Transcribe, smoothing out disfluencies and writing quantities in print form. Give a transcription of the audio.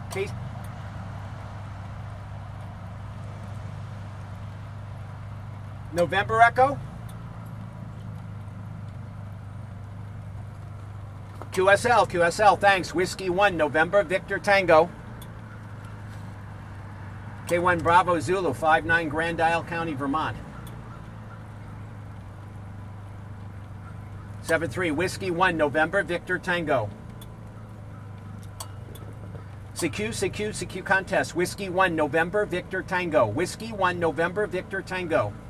Case. November Echo. QSL, thanks. Whiskey 1, November, Victor Tango. K1 Bravo Zulu, 59 Grand Isle County, Vermont. 73, Whiskey 1, November, Victor Tango. CQ contest, Whiskey 1, November, Victor Tango. Whiskey 1, November, Victor Tango.